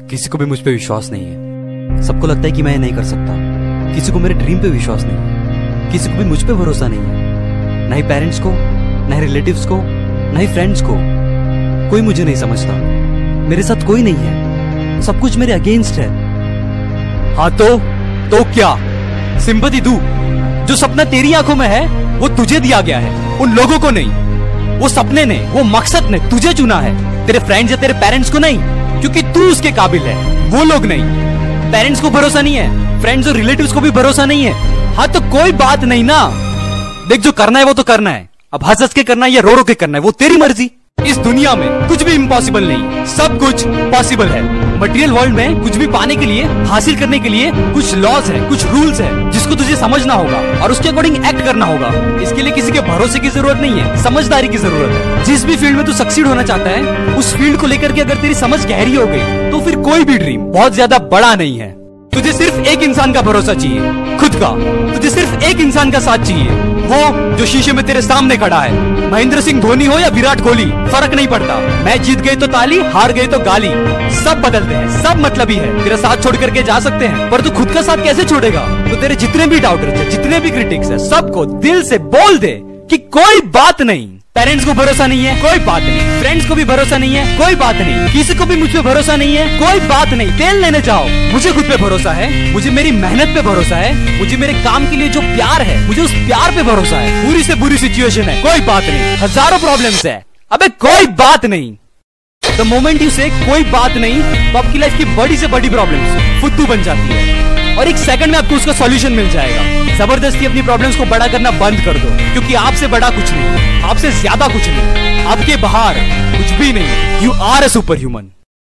किसी को भी मुझ पे विश्वास नहीं है। सबको लगता है कि मैं ये नहीं कर सकता। किसी को मेरे ड्रीम पे विश्वास नहीं है। किसी को भी मुझ पे भरोसा नहीं है। ना ही पेरेंट्स को, ना ही रिलेटिव्स को, ना ही फ्रेंड्स को। कोई मुझे नहीं समझता। मेरे साथ कोई नहीं है। सब कुछ मेरे अगेंस्ट है। हाँ तो क्या सिंपैथी दूं? जो सपना तेरी आंखों में है वो तुझे दिया गया है, उन लोगों को नहीं। वो सपने ने, वो मकसद ने तुझे चुना है, तेरे फ्रेंड्स या तेरे पेरेंट्स को नहीं, क्योंकि तू उसके काबिल है, वो लोग नहीं। पेरेंट्स को भरोसा नहीं है, फ्रेंड्स और रिलेटिव्स को भी भरोसा नहीं है। हाँ तो कोई बात नहीं ना। देख, जो करना है वो तो करना है। अब हंस हंस के करना है या रो रो के करना है वो तेरी मर्जी। इस दुनिया में कुछ भी इम्पॉसिबल नहीं, सब कुछ पॉसिबल है। मटेरियल वर्ल्ड में कुछ भी पाने के लिए, हासिल करने के लिए कुछ लॉज है, कुछ रूल्स है, जिसको तुझे समझना होगा और उसके अकॉर्डिंग एक्ट करना होगा। इसके लिए किसी के भरोसे की जरूरत नहीं है, समझदारी की जरूरत है। जिस भी फील्ड में तू सक्सीड होना चाहता है, उस फील्ड को लेकर के अगर तेरी समझ गहरी हो गई तो फिर कोई भी ड्रीम बहुत ज्यादा बड़ा नहीं है। तुझे सिर्फ एक इंसान का भरोसा चाहिए, खुद का। तुझे सिर्फ एक इंसान का साथ चाहिए, वो जो शीशे में तेरे सामने खड़ा है। महेंद्र सिंह धोनी हो या विराट कोहली, फर्क नहीं पड़ता। मैच जीत गए तो ताली, हार गए तो गाली। सब बदलते हैं, सब मतलबी है। तेरा साथ छोड़ करके जा सकते हैं, पर तू खुद का साथ कैसे छोड़ेगा? तो तेरे जितने भी डाउटर्स है, जितने भी क्रिटिक्स है, सबको दिल से बोल दे कि कोई बात नहीं। पेरेंट्स को भरोसा नहीं है, कोई बात नहीं। फ्रेंड्स को भी भरोसा नहीं है, कोई बात नहीं। किसी को भी मुझ पे भरोसा नहीं है, कोई बात नहीं। तेल लेने जाओ, मुझे खुद पे भरोसा है, मुझे मेरी मेहनत पे भरोसा है, मुझे मेरे काम के लिए जो प्यार है, मुझे उस प्यार पे भरोसा है। बुरी से बुरी सिचुएशन है, कोई बात नहीं। हजारों प्रॉब्लम्स है, अबे कोई बात नहीं। द मोमेंट यू से कोई बात नहीं, तो आपकी लाइफ की बड़ी से बड़ी प्रॉब्लम्स फुद्दू बन जाती है और एक सेकंड में आपको उसका सॉल्यूशन मिल जाएगा। जबरदस्ती अपनी प्रॉब्लम्स को बड़ा करना बंद कर दो, क्योंकि आपसे बड़ा कुछ नहीं, आपसे ज्यादा कुछ नहीं, आपके बाहर कुछ भी नहीं। You are a super human.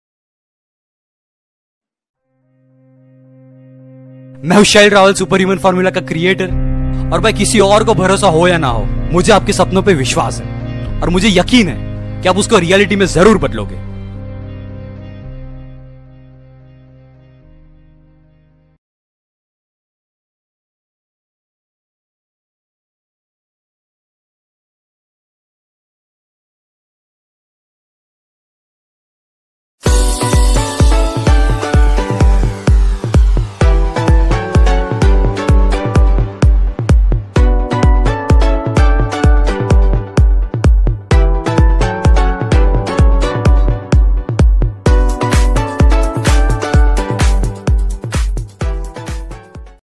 मैं हूं Shail Rawal, super human formula का क्रिएटर। और भाई, किसी और को भरोसा हो या ना हो, मुझे आपके सपनों पे विश्वास है और मुझे यकीन है कि आप उसको रियलिटी में जरूर बदलोगे।